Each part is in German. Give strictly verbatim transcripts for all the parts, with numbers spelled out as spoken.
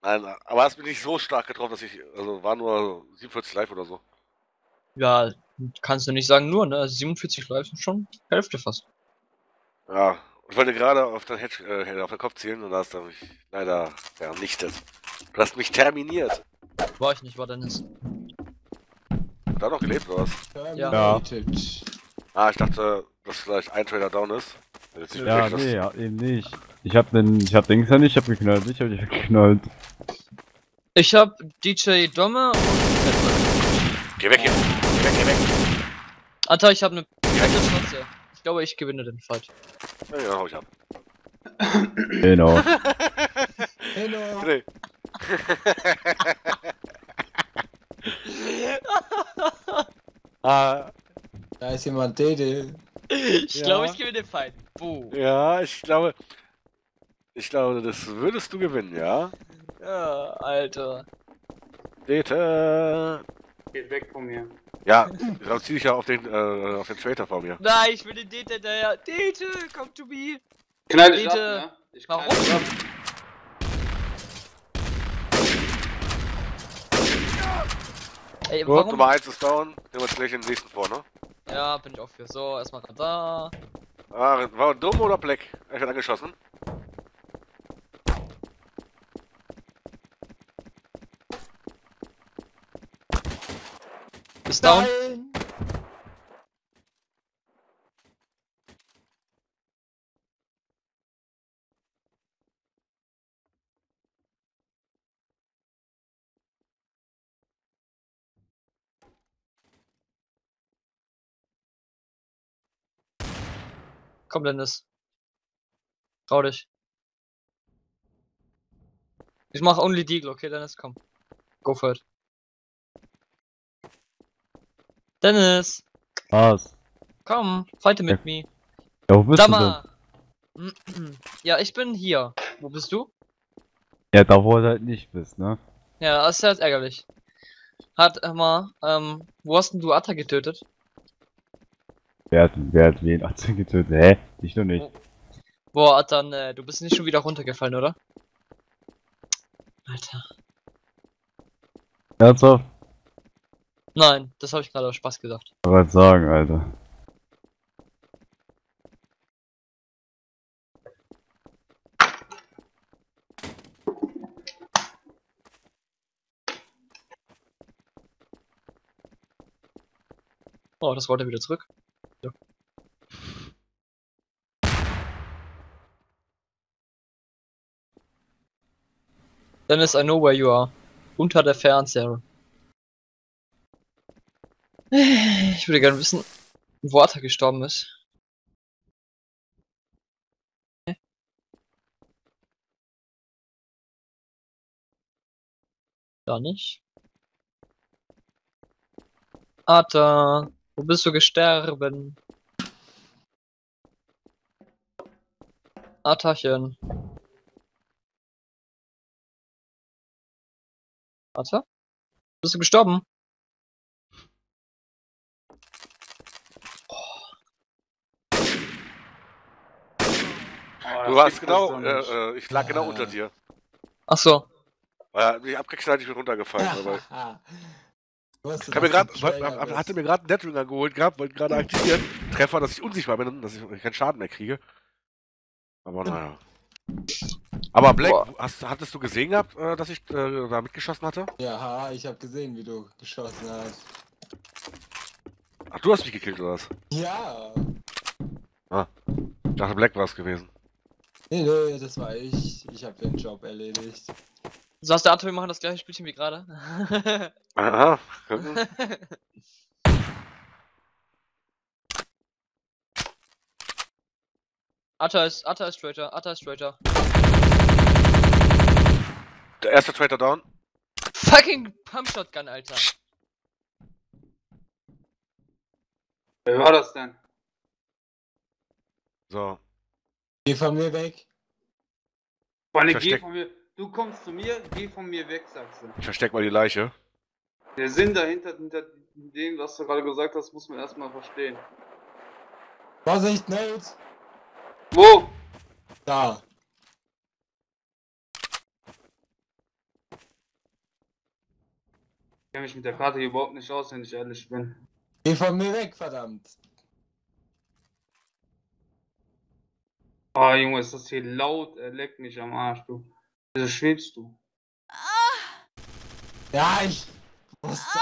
Nein, aber hast mich nicht so stark getroffen, dass ich, also war nur siebenundvierzig live oder so. Ja, kannst du nicht sagen nur, ne? Also siebenundvierzig Live sind schon Hälfte fast. Ja, ich wollte gerade auf den, Hedge, äh, auf den Kopf zielen und da hast du mich leider vernichtet. Du hast mich terminiert. War ich nicht, war Dennis. Hat er noch gelebt oder was? Ja. Terminated. Ah, ich dachte, dass vielleicht ein Trader down ist. Jetzt nicht Ja, wirklich, nee, ja, eben nicht. Ich hab den, ich hab Dings ja nicht, ich hab geknallt, ich hab dich geknallt. Ich hab D J Domme und Edward. Geh weg hier. Geh weg, geh weg. Alter, ich hab ne fette Schnauze. Ich glaube, ich gewinne den Fight. Ja, ja, hau ich ab. Genau. Hello. Nee. ah, Da ist jemand Dede. Ich Ja. glaube, ich gewinne den Fight. Boom. ja, ich glaube, ich glaube, das würdest du gewinnen, ja? Ja, Alter. Dete. Geht weg von mir. Ja, dann zieh dich ja auf den, äh, auf den Traitor vor mir. Nein, ich will den Dete hinterher. Dete, come to me. Knall dich ab, Bitte. ne? Ich knall Warum? dich ab. Ey, Gut, warum? Nummer eins ist down. Nehmen wir uns gleich den nächsten vor, ne? Ja, bin ich auch für. So, erstmal da. Ah, war dumm oder Black? Er wird angeschossen. Ist down. Nein. Komm, Dennis. Trau dich. Ich mach only Deagle, okay, Dennis, komm. Go for it. Dennis, Was? komm, fighte mit Ja. mir. Ja, wo bist du denn? Dammer. Ja, ich bin hier. Wo bist du? Ja, da wo du halt nicht bist, ne? Ja, das ist halt ärgerlich. Hat mal, ähm, wo hast denn du Atta getötet? Wer hat, wer hat wen achtzehn getötet? Hä? Ich noch nicht. Boah, Atta, ne, du bist nicht schon wieder runtergefallen, oder? Alter. Ernsthaft? Nein, das habe ich gerade aus Spaß gesagt. Ich wollte sagen, Alter. Oh, das wollte wieder zurück. Ja. Dennis, I know where you are. Unter der Fernseher. Ich würde gerne wissen, wo Atta gestorben ist. Da nicht. Atta, wo bist du gestorben? Attachen. Atta? Bist du gestorben? Oh, Du das warst gibt's doch genau, nicht. äh, äh, ich lag genau Ah. unter dir. Ach so. Er hat mich abgeknallt, ich bin runtergefallen. aber Du hast ich hab mir gedacht, grad, du Trainer hab, bist. hatte mir gerade einen Deadringer geholt gehabt, wollte gerade aktivieren. Treffer, dass ich unsichtbar bin, dass ich keinen Schaden mehr kriege. Aber naja. Aber Black, Boah. hast, hattest du gesehen gehabt, äh, dass ich äh, da mitgeschossen hatte? Ja, ich habe gesehen, wie du geschossen hast. Ach, du hast mich gekillt oder was? Ja. Ich dachte, Black war es gewesen. Nee, nee, das war ich. Ich habe den Job erledigt. So hast der Atta, wir machen das gleiche Spielchen wie gerade. Aha. gucken. Atta ist, Atta ist Traitor, Atta ist Traitor. Der erste Traitor down. Fucking Pump Shotgun, Alter. Wer war das denn? So. Geh von mir weg. Freunde, Ich geh versteck- von mir. Du kommst zu mir, geh von mir weg, sagst du. Ich versteck mal die Leiche. Der Sinn dahinter, hinter dem, was du gerade gesagt hast, muss man erstmal verstehen. Vorsicht, Nate. Wo? Da. kenne mich mit der Karte hier überhaupt nicht aus, wenn ich ehrlich bin. Geh von mir weg, verdammt. Oh Junge, ist das hier laut, er leckt mich am Arsch, du. Wieso schwebst du? Ja, ich wusste.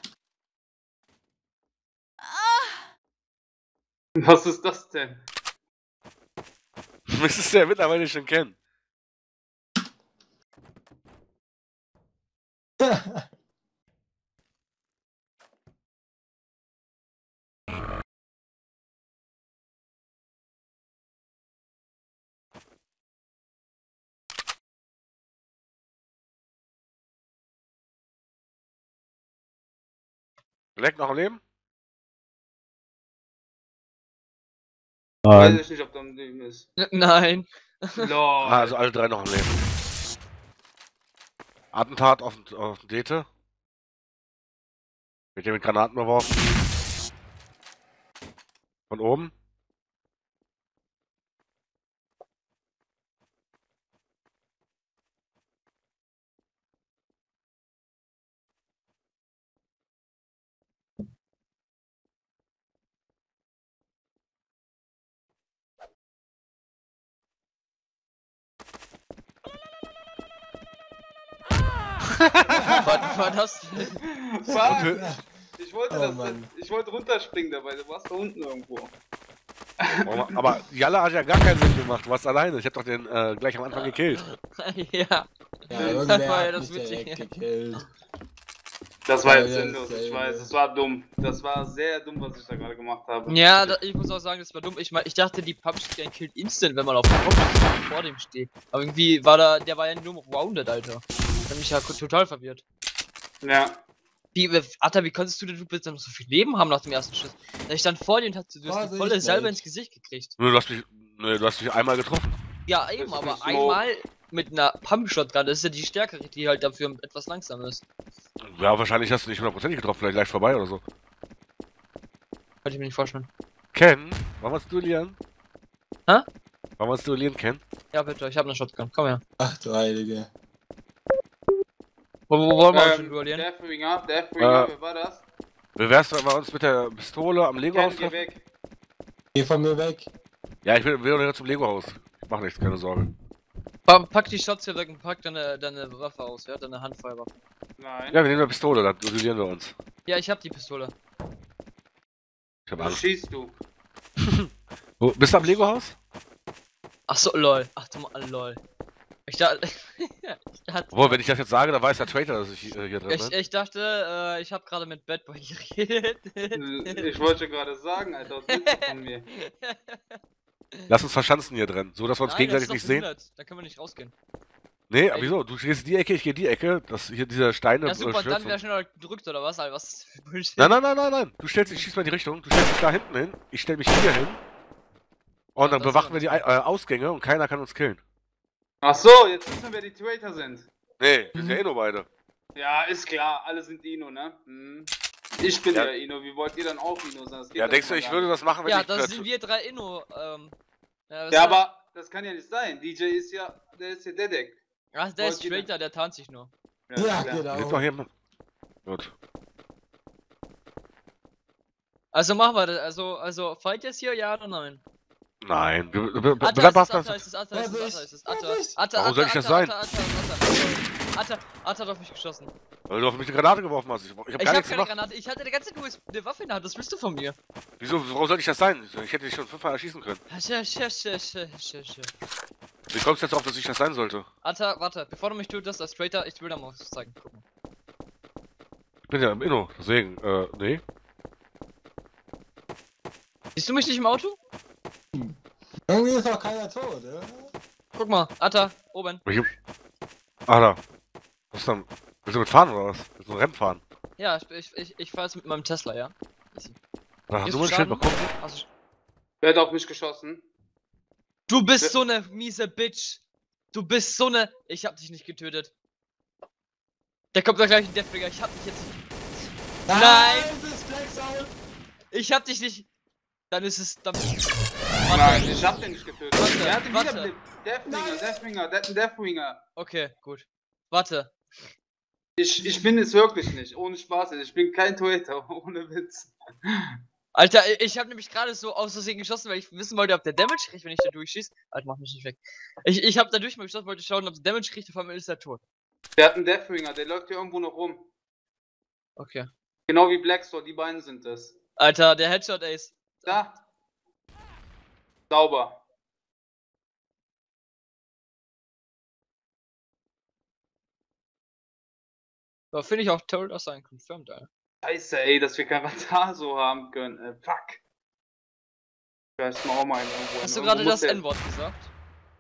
Was ist das denn? Müsstest du ja mittlerweile schon kennen. Leck noch am Leben? Weiß Nein. ich nicht, ob da ein Leben ist. Nein. Lol. Ah, also alle drei noch am Leben. Attentat auf, den- auf den Dete. Mit dem mit Granaten beworfen. Von oben. Was war das denn? Was? Ich wollte Oh das Mann. jetzt, ich wollte runterspringen dabei, du warst da unten irgendwo. Oh, aber Jalla hat ja gar keinen Sinn gemacht. Du warst alleine. Ich hab doch den äh, gleich am Anfang gekillt. Ja. Ja, Das irgendwer war ja hat das mich Witzige. direkt gekillt. Das war Ja, jetzt ja, sinnlos, ich dasselbe. weiß, es war dumm. Das war sehr dumm, was ich da gerade gemacht habe. Ja, da, ich muss auch sagen, das war dumm. Ich, mein, ich dachte, die Pumpgun killt instant, wenn man auf dem Kopf vor dem steht. Aber irgendwie war da, der war ja nur wounded, Alter. Ich hab mich ja total verwirrt. Ja. Wie, Atta, wie konntest du denn du bitte noch so viel Leben haben nach dem ersten Schuss? Da ich dann vor dir und hast du du hast die Vorsicht, volle Salbe Mate. ins Gesicht gekriegt. Nö, du hast mich, nö, du hast mich einmal getroffen. Ja, eben, ist aber nicht so. einmal mit einer Pump-Shotgun, das ist ja die stärkere, die halt dafür etwas langsam ist. Ja, wahrscheinlich hast du nicht hundertprozentig getroffen. Vielleicht leicht vorbei oder so. Könnte ich mir nicht vorstellen. Ken, wollen wir uns duellieren? Hä? Wollen wir uns duellieren, Ken? Ja, bitte, ich habe eine Shotgun. Komm her. Ach du Heilige. Wo, wo wollen wir uns schon Ähm, duellieren? Deathwinger, Deathwinger, Äh. wer war das? Wie wär's, wenn wir uns mit der Pistole am Lego-Haus Ken, geh treffen? weg. Geh von mir weg. Ja, ich will, will doch zum Lego-Haus. Ich mach nichts, keine Sorge. Pa pack die Shots hier weg und pack deine, deine Waffe aus, ja? Deine Handfeuerwaffe. Nein. Ja, wir nehmen eine Pistole, dann duellieren wir uns. Ja, ich hab die Pistole. Ich hab Wo Angst. schießt du? Wo, bist du am Lego-Haus? Ach so, lol. Ach du mal, lol. Ich dachte. ich dachte, Obwohl, wenn ich das jetzt sage, dann weiß der Traitor, dass ich äh, hier drin ich, bin. ich dachte, äh, ich habe gerade mit Bad Boy geredet. Ich wollte gerade sagen, Alter, was willst du von mir? Lass uns verschanzen hier drin, so dass wir uns Nein, gegenseitig das nicht ist doch sehen. behindert. Da können wir nicht rausgehen. Nee, aber wieso? Du gehst in die Ecke, ich gehe in die Ecke. Das hier diese Steine. Ja äh, super, Schürzen. dann wäre schneller gedrückt oder was, Alter? Was ist das für Bullshit? Nein, nein, nein, nein, nein. Du stellst dich, schießt mal in die Richtung. Du stellst dich da hinten hin. Ich stell mich hier hin. Und Ja, dann das bewachen wir ist die äh, Ausgänge und keiner kann uns killen. Ach so, jetzt wissen wir, wer die Traitor sind. Nee, wir sind ja eh nur beide. Ja, ist klar, alle sind Ino, ne? Hm. Ich bin Ja. ja Ino, wie wollt ihr dann auch Ino sein? Das geht Ja, doch denkst du, mal ich gar würde nicht. das machen, wenn Ja, ich. das äh, sind wir drei Inno. Ähm, ja, das Ja, ist- aber das kann ja nicht sein. D J ist ja, der ist ja Dedek. Ach, der ist wollt ihr straighter, der tarnt sich nur. Ja, Ja, klar. genau. Sind doch hier. Gut. Also machen wir das. Also, also, fight jetzt hier, ja oder nein? Nein. Be be be Atta, bleib ist es, auf Atta, das. ist es, Atta, ist es, Atta, ist es, Atta, Vorsicht! Atta, Warum Atta, soll ich das Atta, sein? Atta, Atta, Atta, Atta, Atta hat auf mich geschossen. Weil du auf mich eine Granate geworfen hast. Ich, ich hab Ich gar hab nichts keine gemacht. Granate, ich hatte die ganze Zeit nur eine Waffe in der Hand, das willst du von mir? Wieso, warum soll ich das sein? Ich hätte dich schon fünfmal erschießen können. Sche, sche, sche, sche, sche, sche. Wie kommst du jetzt drauf, dass ich das sein sollte? Atta, warte, bevor du mich tötest als Traitor, ich will da mal was zeigen. Guck mal. Ich bin ja im Inno, deswegen, äh, nee. Siehst du mich nicht im Auto? Irgendwie ist auch keiner tot, oder? Guck mal, Atta, oben. Ich, ah, da. Was dann? Willst du mit fahren oder was? Willst du ein Rennen fahren? Ja, ich, ich, ich, ich fahr jetzt mit meinem Tesla, ja? Easy. Da hast Gehst du du mal ein Schild Schaden? bekommen. Also, Wer hat auf mich geschossen? du bist Wer- so eine miese Bitch. Du bist so eine. Ich hab dich nicht getötet. Der kommt doch gleich in Deathbringer. Ich hab dich jetzt. Nein! Es ist Flex out! Ich hab dich nicht. Dann ist es. Dann. Nein, Warte. ich hab den nicht getötet. Warte, Der hatte warte. wieder Deathwinger, Nein. Deathwinger, der hat einen Deathwinger. Okay, gut. Warte. Ich, ich bin es wirklich nicht, ohne Spaß. Ich bin kein Torhüter, ohne Witz. Alter, ich habe nämlich gerade so aus Versehen geschossen, weil ich wissen wollte, ob der Damage kriegt, wenn ich da durchschieße. Alter, mach mich nicht weg. Ich, ich habe da durch mal geschossen, wollte schauen, ob der Damage kriegt, auf einmal ist er tot. Der hat einen Deathringer, der läuft hier irgendwo noch rum. Okay. Genau wie Blackstore, die beiden sind das. Alter, der Headshot Ace. Da. Sauber. Aber finde ich auch toll, dass er einen confirmed, Alter. Scheiße, ey, dass wir kein Radar so haben können. Äh, fuck. Ich weiß mal auch mal einen irgendwo. Hast du Irgendwo gerade muss das der- N-Wort gesagt?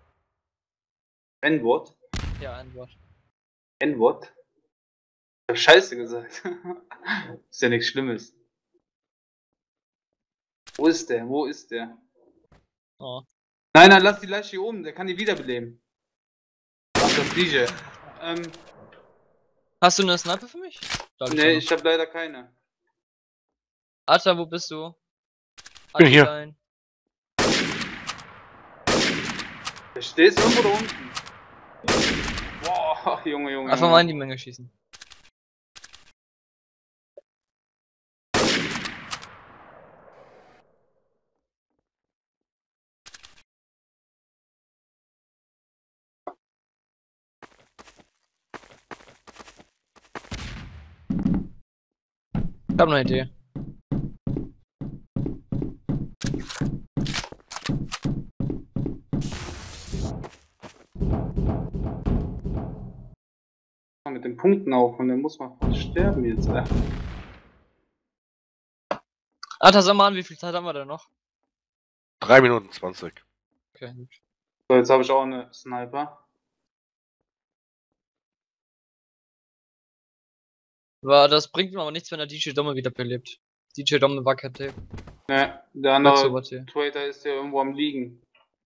N-Wort? Ja, N-Wort. N-Wort? Ich hab Scheiße gesagt. Ist ja nichts Schlimmes. Wo ist der? Wo ist der? Oh. Nein, nein, lass die Leiche hier oben, der kann die wiederbeleben. Ach, das D J. Ähm, Hast du eine Sniper für mich? Da nee, ich hab leider keine. Alter, wo bist du? Bin hier. Alter, Der steht irgendwo da unten. Boah, Junge, Junge. einfach Junge. mal in die Menge schießen. Ich hab eine Idee. Mit den Punkten auch und dann muss man fast sterben jetzt. Äh. Alter, sag mal an, wie viel Zeit haben wir denn noch? drei Minuten zwanzig. Okay, gut. So, jetzt habe ich auch eine Sniper. Aber das bringt mir aber nichts, wenn der D J Domme wieder belebt. D J Domme war kein Tape. Ne, der Andere andere Trader ist ja irgendwo am Liegen.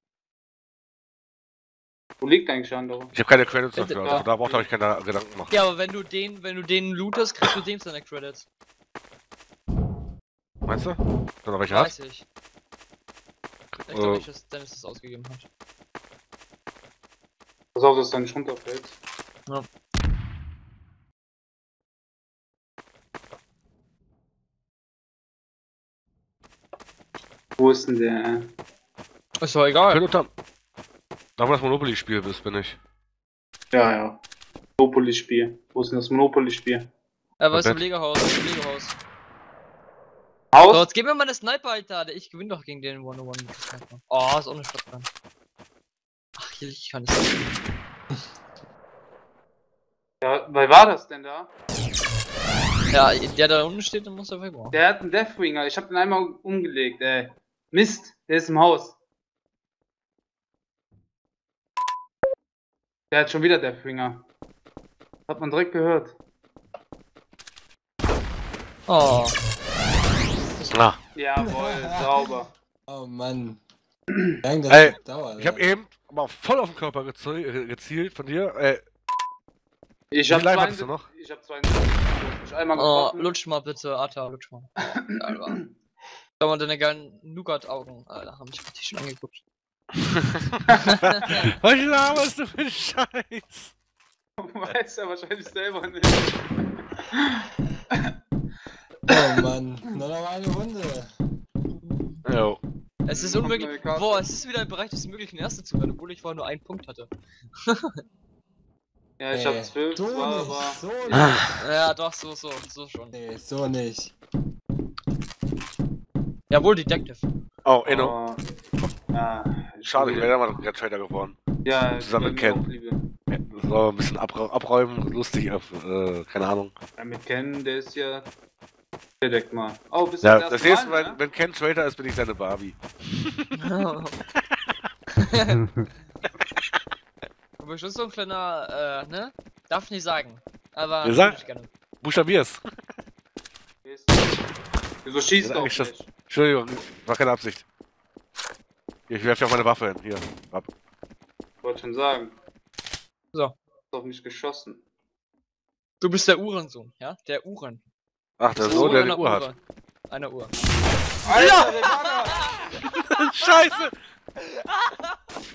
Wo liegt eigentlich der andere? Ich habe keine Credits Bitte, dafür, ja. also da braucht ihr euch keine Gedanken machen. Ja, aber wenn du den, wenn du den lootest, kriegst du dem seine Credits. Meinst du? Oder welche hast? Weiß ich. Ich Äh. glaube nicht, dass Dennis das ausgegeben hat. Pass auf, dass es dann nicht runterfällt. Ja. Wo ist denn der? Ist doch Ich egal. bin unter... Da wo das Monopoly-Spiel bist, bin ich. Ja, ja. Monopoly-Spiel. Wo ist denn das Monopoly-Spiel? Er war im Bett. Legehaus, im Legehaus. Haus? So, jetzt gib mir mal eine Sniper, Alter. Ich gewinne doch gegen den one oh one mit der Sniper. Oh, ist auch eine Shotgun. Ach, hier, ich kann es nicht. Ja, wer war das denn da? Ja, der da unten steht, dann muss er weg. Der hat einen Deathwinger. Ich hab den einmal umgelegt, ey. Mist, der ist im Haus. Der hat schon wieder Deathwinger. Hat man direkt gehört. Oh. Ah, Jawohl, sauber. Oh Mann. Wie lange das Ey, dauert. ich habe eben aber voll auf den Körper gezi äh, gezielt von dir. Äh, Ich Wie hab lange hattest du noch? zweiundsiebzig. Ich hab zweiundsiebzig. Ich einmal Oh, getroffen. lutsch mal bitte, Alter, lutsch mal. Geil war. Schau mal, deine geilen Nougat-Augen, Alter, haben mich richtig schon angeguckt. was laberst du für einen Scheiß? Weiß er wahrscheinlich selber nicht. Oh Mann. Nur noch eine Runde. Jo. Es ist Kommt unmöglich. neue Karte. Boah, es ist wieder im Bereich des Möglichen, Erste zu werden, obwohl ich vorher nur einen Punkt hatte. Ja, ich Nee, hab zwölf, so zwar, nicht, aber. so nicht. Ja, doch, so, so, so schon. Nee, so nicht. Jawohl, Detective. Oh, Inno. aber- Ja, Schade, ich wäre ja mal Red Trader geworden. Ja, zusammen mit wir Ken. auch Liebe. So ein bisschen abra abräumen, lustig, auf, äh, keine Ahnung. Ja, mit Ken, der ist ja. Der deckt mal. Oh, bist du Ja, das das erste nächste Mal, Mal, ne? wenn Ken Trader ist, bin ich seine Barbie. Aber schon so ein kleiner, äh, ne? Darf nicht sagen. Aber Ja, sag. würd ich gerne. Buchstabier's. Wieso schießt Ja, du eigentlich auch das- nicht? Entschuldigung, war keine Absicht. Hier, ich werfe ja auch meine Waffe hin. Hier, ab. Ich wollte schon sagen. So. Ist auf mich geschossen. Du bist der Uhrensohn, ja? Der Uhren. Ach, der Das Sohn, der die einer Uhr hat. Einer Uhr. Alter, wer war da? Scheiße!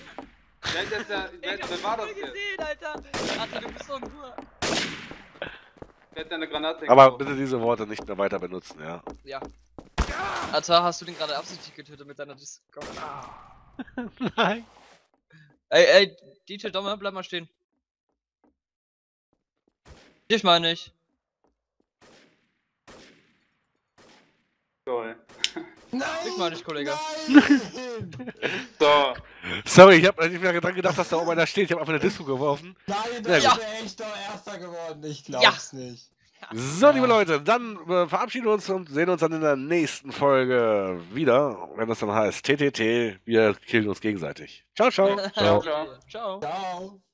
Wer, ist das ja, wer, wer war das jetzt? gesehen, Alter. Alter, du bist so ein Uhr. Wer hat eine Granate Aber gekauft? bitte diese Worte nicht mehr weiter benutzen, ja. Ja. Atta, hast du den gerade absichtlich getötet mit deiner Disco? Nein. Ey, ey, D J Dommer, bleib mal stehen. Ich meine nicht. Toll. Nein! Ich meine nicht, Kollege. Nein! So. Sorry, ich habe nicht mehr dran gedacht, dass da oben einer steht. Ich habe einfach eine Disco geworfen. Nein, Ja, da ist gut. er echt doch Erster geworden. Ich glaub's nicht. So, liebe Leute, dann äh, verabschieden wir uns und sehen uns dann in der nächsten Folge wieder, wenn das dann heißt T T T, wir killen uns gegenseitig. Ciao, ciao. Ciao, ciao. Ciao. Ciao.